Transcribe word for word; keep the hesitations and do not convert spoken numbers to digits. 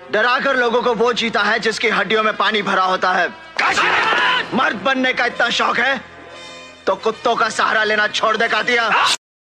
डराकर लोगों को वो जीता है जिसकी हड्डियों में पानी भरा होता है। मर्द बनने का इतना शौक है तो कुत्तों का सहारा लेना छोड़ दे कातिया।